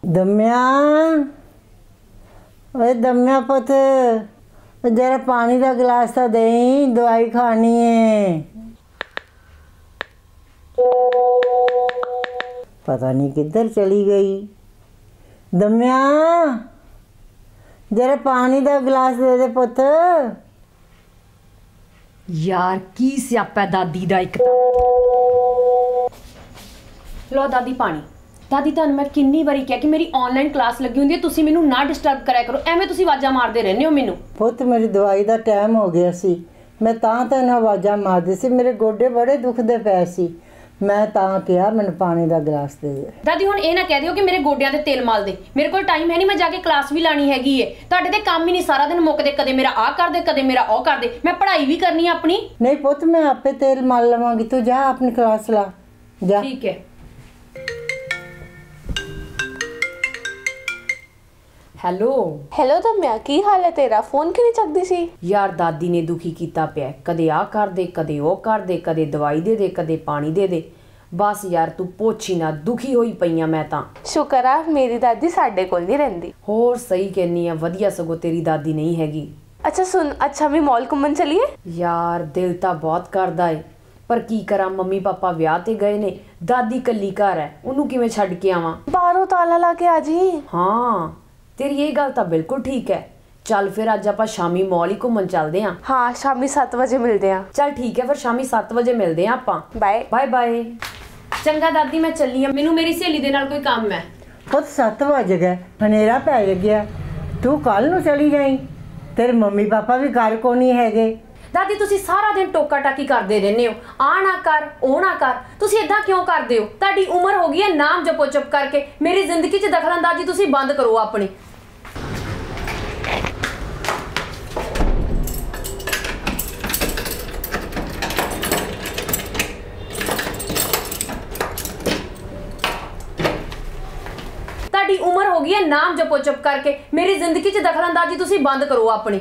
दम्या, ओए दम्या पुत जरा पानी का गिलास तो दें, दवाई खानी है। पता नहीं किधर चली गई। दम्या जरा पानी का गिलास दे दे पुत। यार की स्यापा दादी दा एक लो दादी पानी। दादी ਤੁਹਾਨੂੰ मैं किन्नी बारी कहा कि मेरी ऑनलाइन क्लास लगी हुंदी है, तुसी मैनू ना डिस्टर्ब कराया करो, एवें तुसी आवाज़ां मारदे रहंदे हो मैनू। पुत मेरी दवाई का टाइम हो गया सी, मैं तां तैनूं आवाज़ां मारदी सी, मेरे गोडे बड़े दुखदे पए सी, मैं तां कहा मैनूं पानी का गिलास दे दे। दादी हुण ये ना कह दिओ कि मेरे गोडियां ते तेल माल दे, मेरे कोल टाइम है नहीं, मैं जाके क्लास भी लानी हैगी है। तुहाडे ते काम ही नहीं सारा दिन मुकदे, कदे मेरा आ कर दे कदे मेरा ओ कर दे, मैं पढ़ाई भी करनी है अपनी। नहीं पुत मैं आपे तेल माल लवांगी, तू जा अपनी क्लास ला जा। ठीक है। ਹੈਲੋ ਹੈਲੋ ਦਮਿਆ, ਕੀ ਹਾਲ ਹੈ ਤੇਰਾ? ਫੋਨ ਕਿਉਂ ਨਹੀਂ ਚੱਕਦੀ ਸੀ? ਯਾਰ ਦਾਦੀ ਨੇ ਦੁਖੀ ਕੀਤਾ ਪਿਆ, ਕਦੇ ਆ ਕਰ ਦੇ ਕਦੇ ਉਹ ਕਰ ਦੇ, ਕਦੇ ਦਵਾਈ ਦੇ ਦੇ ਕਦੇ ਪਾਣੀ ਦੇ ਦੇ। ਬਸ ਯਾਰ ਤੂੰ ਪੁੱਛੀ ਨਾ, ਦੁਖੀ ਹੋਈ ਪਈਆਂ ਮੈਂ ਤਾਂ। ਸ਼ੁਕਰ ਆ ਮੇਰੀ ਦਾਦੀ ਸਾਡੇ ਕੋਲ ਨਹੀਂ ਰਹਿੰਦੀ। ਹੋਰ ਸਹੀ ਕਹਿੰਨੀ ਆ, ਵਧੀਆ ਸਗੋਂ ਤੇਰੀ ਦਾਦੀ ਨਹੀਂ ਹੈਗੀ। ਅੱਛਾ ਸੁਣ, ਅੱਛਾ ਵੀ ਮਾਲ ਘੁੰਮਣ ਚਲੀਏ? ਯਾਰ ਦਿਲ ਤਾਂ ਬਹੁਤ ਕਰਦਾ ਏ, ਪਰ ਕੀ ਕਰਾਂ, ਮੰਮੀ ਪਾਪਾ ਵਿਆਹ ਤੇ ਗਏ ਨੇ, ਦਾਦੀ ਕੱਲੀ ਘਰ ਹੈ, ਉਹਨੂੰ ਕਿਵੇਂ ਛੱਡ ਕੇ ਆਵਾਂ? ਬਾਹਰੋਂ ਤਾਲਾ ਲਾ ਕੇ ਆ ਜੀ। ਹਾਂ तेरी ये गल तो बिल्कुल ठीक है। चल फिर अज आप शामी मॉल ही घूमन चलते हैं। हाँ शामी 7 बजे मिलते हैं। चल ठीक है, फिर शामी 7 बजे मिलते हैं आप। Bye bye bye. चंगा दादी मैं चली हाँ, मैनू मेरी सहेली दे नाल कोई काम है। पुत 7 बज गए, हनेरा पै गया, तू कल नूं चली जाई, तेरे मम्मी पापा भी घर को नहीं हैगे। दादी तुसी सारा दिन टोका टाकी करते रहने हो, आ ना कर ओ ना कर, तुसी इदां क्यों करते हो? तुहाडी उम्र हो गई है, नाम जपो चुप करके, मेरी जिंदगी च दखलअंदाजी तुसी बंद करो अपनी। तुहाडी उम्र हो गई है, नाम जपो चुप करके, मेरी जिंदगी च दखलअंदाजी तुसी बंद करो अपनी।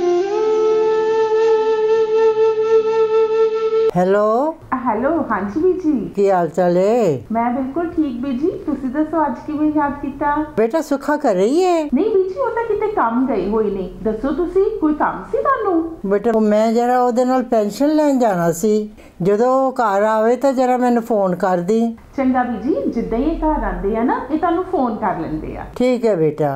हेलो हेलो, हाँ जी बीजी, की हाल चाल है? मैं बिल्कुल ठीक बीजी, तुसी दसो अज किवें याद कीता? बेटा सुखा कर रही है? नहीं बीजी, वो तो किते काम गई होई नहीं, दसो तुसी कोई काम सी तानू? बेटा मैं जरा ओदे नाल पेंशन लैन जाना सी, जदों घर आवे तो जरा मैनू फोन कर दी। चंगा बीजी, जिद्दां ही घर आंदे आ ना, ये तानू फोन कर लेंदे आ। ठीक है बेटा।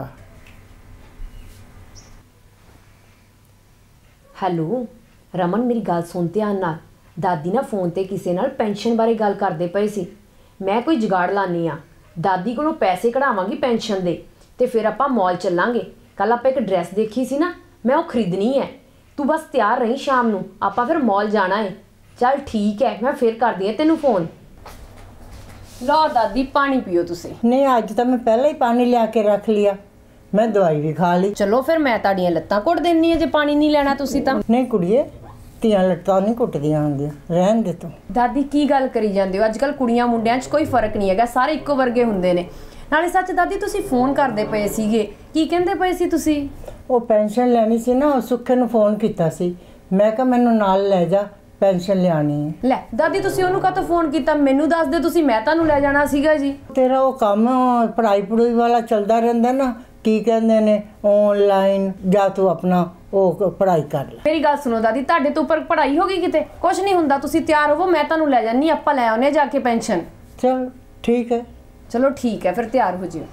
ਹੈਲੋ ਰਮਨ, ਮੇਰੀ ਗੱਲ ਸੁਣ ਧਿਆਨ ਨਾਲ। ਦਾਦੀ ਨਾ ਫੋਨ ਤੇ ਕਿਸੇ ਨਾਲ ਪੈਨਸ਼ਨ ਬਾਰੇ ਗੱਲ ਕਰਦੇ ਪਏ ਸੀ। ਮੈਂ ਕੋਈ ਜੁਗਾੜ ਲਾਨੀ ਆ, ਦਾਦੀ ਕੋਲੋਂ ਪੈਸੇ ਕਢਾਵਾਂਗੀ ਪੈਨਸ਼ਨ ਦੇ, ਤੇ ਫਿਰ ਆਪਾਂ ਮਾਲ ਚੱਲਾਂਗੇ। ਕੱਲ ਆਪਾਂ ਇੱਕ ਡਰੈਸ ਦੇਖੀ ਸੀ ਨਾ, ਮੈਂ ਉਹ ਖਰੀਦਣੀ ਹੈ। ਤੂੰ ਬਸ ਤਿਆਰ ਰਹੀਂ, ਸ਼ਾਮ ਨੂੰ ਆਪਾਂ ਫਿਰ ਮਾਲ ਜਾਣਾ ਹੈ। ਚੱਲ ਠੀਕ ਹੈ, ਮੈਂ ਫਿਰ ਕਰਦੀ ਹਾਂ ਤੈਨੂੰ ਫੋਨ। ਲਓ ਦਾਦੀ ਪਾਣੀ ਪੀਓ ਤੁਸੀਂ। नहीं अज तो मैं पहले ही पानी लिया के रख लिया, मैं दवाई भी खा ली। ਚਲੋ ਫਿਰ ਮੈਂ ਤੁਹਾਡੀਆਂ ਲੱਤਾਂ ਘੁੱਟ ਦਿੰਨੀ ਆ ਜੇ ਪਾਣੀ ਨਹੀਂ ਲੈਣਾ ਤੁਸੀਂ ਤਾਂ। नहीं कुड़िए, ਧੀਆਂ ਲੱਤਾਂ नहीं ਕੁੱਟਦੀਆਂ ਹੁੰਦੀਆਂ, ਰਹਿਣ ਦੇ ਤੂੰ। ਦਾਦੀ ਕੀ ਗੱਲ ਕਰੀ ਜਾਂਦੇ ਹੋ? ਅੱਜ ਕੱਲ ਕੁੜੀਆਂ ਮੁੰਡਿਆਂ 'ਚ ਕੋਈ ਫਰਕ ਨਹੀਂ ਹੈਗਾ, ਸਾਰੇ ਇੱਕੋ ਵਰਗੇ ਹੁੰਦੇ ਨੇ। ਨਾਲੇ ਸੱਚ ਦਾਦੀ ਤੁਸੀਂ ਫੋਨ ਕਰਦੇ ਪਏ ਸੀਗੇ, ਕੀ ਕਹਿੰਦੇ ਪਏ ਸੀ ਤੁਸੀਂ? ਉਹ ਪੈਨਸ਼ਨ ਲੈਣੀ ਸੀ ਨਾ, ਉਹ ਸੁੱਖੇ ਨੂੰ ਫੋਨ ਕੀਤਾ ਸੀ, ਮੈਂ ਕਿਹਾ ਮੈਨੂੰ ਨਾਲ ਲੈ ਜਾ, ਪੈਨਸ਼ਨ ਲਿਆਣੀ ਹੈ। ਲੈ ਦਾਦੀ ਤੁਸੀਂ ਉਹਨੂੰ ਕਾਹਤੋਂ ਫੋਨ ਕੀਤਾ? ਮੈਨੂੰ ਦੱਸ ਦੇ ਤੁਸੀਂ, ਮੈਂ ਤੁਹਾਨੂੰ ਲੈ ਜਾਣਾ ਸੀਗਾ ਜੀ। ਤੇਰਾ ਉਹ ਕੰਮ ਪੜ੍ਹਾਈ ਪੜੂਈ ਵਾਲਾ ਚੱਲਦਾ ਰਹਿੰਦਾ ਨਾ, ਕੀ ਕਹਿੰਦੇ ਨੇ ਆਨਲਾਈਨ, ਜਾਂ ਤੂੰ ਆਪਣਾ ਉਹ ਪੜ੍ਹਾਈ ਕਰ ਲੈ। ਮੇਰੀ ਗੱਲ ਸੁਣੋ ਦਾਦੀ, ਤੁਹਾਡੇ ਤੋਂ ਉੱਪਰ ਪੜ੍ਹਾਈ ਹੋ ਗਈ ਕਿਤੇ? ਕੁਝ ਨਹੀਂ ਹੁੰਦਾ, ਤੁਸੀਂ ਤਿਆਰ ਹੋਵੋ, ਮੈਂ ਤੁਹਾਨੂੰ ਲੈ ਜਾਨੀ, ਆਪਾਂ ਲੈ ਆਉਨੇ ਜਾ ਕੇ ਪੈਨਸ਼ਨ। ਚਲ ਠੀਕ ਹੈ। ਚਲੋ ਠੀਕ ਹੈ, ਫਿਰ ਤਿਆਰ ਹੋ ਜਿਓ।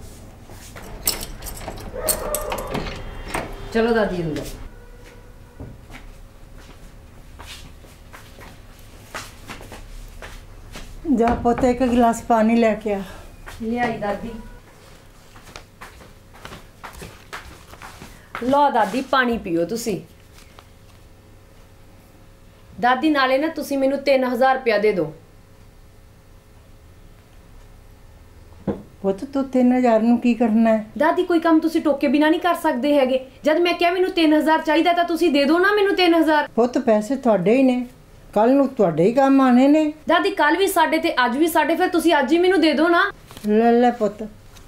ਚਲੋ ਦਾਦੀ ਅੰਦਰ। ਜਾ ਪੁੱਤ ਇੱਕ गिलास पानी लेके आ। ਲਿਆਈ ਦਾਦੀ। ਲਓ ਦਾਦੀ ਪਾਣੀ ਪੀਓ ਤੁਸੀਂ। ਦਾਦੀ ਨਾਲੇ ਨਾ ਤੁਸੀਂ ਮੈਨੂੰ 3000 ਰੁਪਇਆ ਦੇ ਦਿਓ। ਪੁੱਤ ਤੂੰ 3000 ਨੂੰ ਕੀ ਕਰਨਾ ਹੈ? ਦਾਦੀ ਕੋਈ ਕੰਮ ਤੁਸੀਂ ਟੋਕੇ ਬਿਨਾ ਨਹੀਂ ਕਰ ਸਕਦੇ ਹੈਗੇ। ਜਦ ਮੈਂ ਕਿਹਾ ਮੈਨੂੰ 3000 ਚਾਹੀਦਾ ਤਾਂ ਤੁਸੀਂ ਦੇ ਦਿਓ ਨਾ ਮੈਨੂੰ 3000। ਪੁੱਤ ਪੈਸੇ ਤੁਹਾਡੇ ਹੀ ਨੇ, ਕੱਲ ਨੂੰ ਤੁਹਾਡੇ ਹੀ ਕੰਮ ਆਣੇ ਨੇ। ਦਾਦੀ ਕੱਲ ਵੀ ਸਾਡੇ ਤੇ ਅੱਜ ਵੀ ਸਾਡੇ, ਫਿਰ ਤੁਸੀਂ ਅੱਜ ਹੀ ਮੈਨੂੰ ਦੇ ਦਿਓ ਨਾ। ਲੈ ਲੈ ਪੁੱਤ,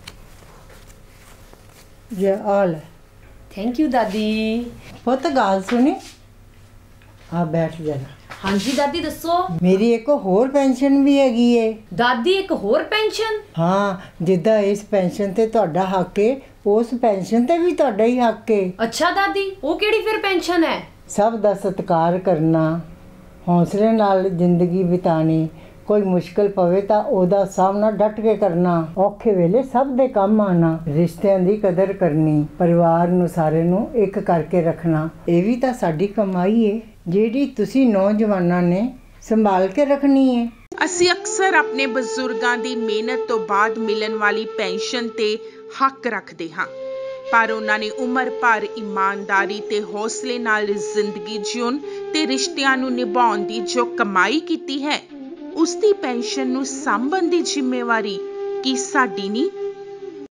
ਜੇ ਆ ਲੈ। ਥੈਂਕ ਯੂ ਦਾਦੀ। ਪੁੱਤ ਗੱਲ ਸੁਣੀ, ਆ ਬੈਠ ਜਰਾ। ਹਾਂਜੀ ਦਾਦੀ ਦੱਸੋ। ਮੇਰੀ ਇੱਕ ਹੋਰ ਪੈਨਸ਼ਨ ਵੀ ਹੈਗੀ ਏ। ਦਾਦੀ ਇੱਕ ਹੋਰ ਪੈਨਸ਼ਨ? ਹਾਂ, ਜਿੱਦਾਂ ਇਸ ਪੈਨਸ਼ਨ ਤੇ ਤੁਹਾਡਾ ਹੱਕ ਏ, ਉਸ ਪੈਨਸ਼ਨ ਤੇ ਵੀ ਤੁਹਾਡਾ ਹੀ ਹੱਕ ਏ। ਅੱਛਾ ਦਾਦੀ, ਉਹ ਕਿਹੜੀ ਫਿਰ ਪੈਨਸ਼ਨ ਹੈ? ਸਭ ਦਾ ਸਤਿਕਾਰ ਕਰਨਾ, ਹੌਸਲੇ ਨਾਲ ਜ਼ਿੰਦਗੀ ਬਿਤਾਣੀ, ਕੋਈ ਮੁਸ਼ਕਲ ਪਵੇ ਤਾਂ ਉਹਦਾ ਸਾਹਮਣਾ ਡਟ ਕੇ ਕਰਨਾ, ਔਖੇ ਵੇਲੇ ਸਭ ਦੇ ਕੰਮ ਆਣਾ, ਰਿਸ਼ਤਿਆਂ ਦੀ ਕਦਰ ਕਰਨੀ, ਪਰਿਵਾਰ ਨੂੰ ਸਾਰੇ ਨੂੰ ਇੱਕ ਕਰਕੇ ਰੱਖਣਾ। ਇਹ ਵੀ ਤਾਂ ਸਾਡੀ ਕਮਾਈ ਏ ਜਿਹੜੀ ਤੁਸੀਂ ਨੌਜਵਾਨਾਂ ਨੇ ਸੰਭਾਲ ਕੇ ਰੱਖਣੀ ਏ। ਅਸੀਂ ਅਕਸਰ ਆਪਣੇ ਬਜ਼ੁਰਗਾਂ ਦੀ ਮਿਹਨਤ ਤੋਂ ਬਾਅਦ ਮਿਲਣ ਵਾਲੀ ਪੈਨਸ਼ਨ ਤੇ ਹੱਕ ਰੱਖਦੇ ਹਾਂ, ਪਰ ਉਹਨਾਂ ਨੇ ਉਮਰ ਭਰ ਇਮਾਨਦਾਰੀ ਤੇ ਹੌਸਲੇ ਨਾਲ ਜ਼ਿੰਦਗੀ ਜਿਉਣ ਤੇ ਰਿਸ਼ਤਿਆਂ ਨੂੰ ਨਿਭਾਉਣ ਦੀ ਜੋ ਕਮਾਈ ਕੀਤੀ ਹੈ, ਉਸ ਦੀ ਪੈਨਸ਼ਨ ਨੂੰ ਸਾਂਭਣ ਦੀ ਜ਼ਿੰਮੇਵਾਰੀ ਕੀ ਸਾਡੀ ਨਹੀਂ?